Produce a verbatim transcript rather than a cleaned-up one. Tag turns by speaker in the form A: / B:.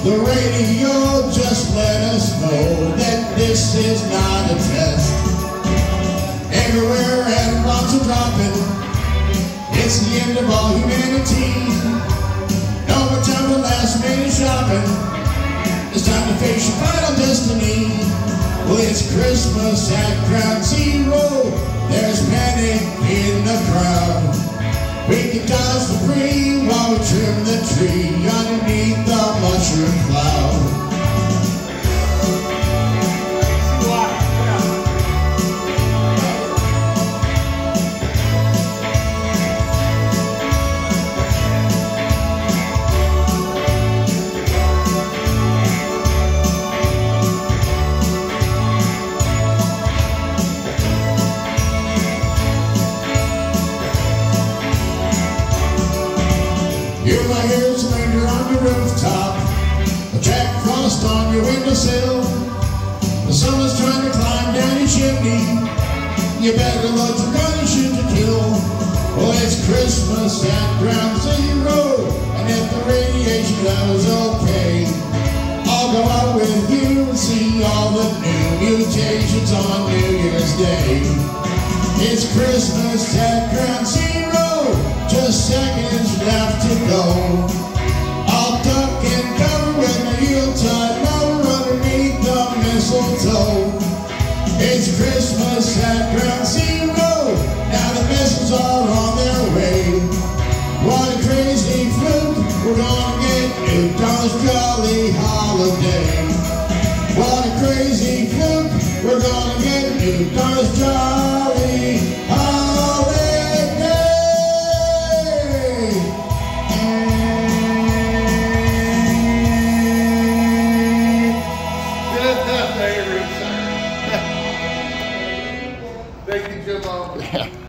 A: The radio just let us know that this is not a test. Everywhere and bombs are dropping. It's the end of all humanity. No more time for last minute shopping. It's time to face your final destiny. Well, it's Christmas at Ground Zero. There's panic in the crowd. We can dodge the debris while we trim the tree underneath the mushroom cloud. Hear my ears linger on your rooftop, a Jack Frost on your windowsill. The sun is trying to climb down your chimney. You better load your gun and shoot to kill. Well, it's Christmas at Ground Zero, and if the radiation level's okay, I'll go out with you and see all the new mutations on New Year's Day. It's Christmas at Ground Zero, just seconds left to go. I'll duck and cover with my heel-tied lover underneath the mistletoe. It's Christmas at Ground Zero, now the missiles are on their way. What a crazy fluke, we're gonna get nuked on this jolly holiday. What a crazy fluke, we're gonna get nuked on this jolly holiday.
B: Thank you, Jimbo.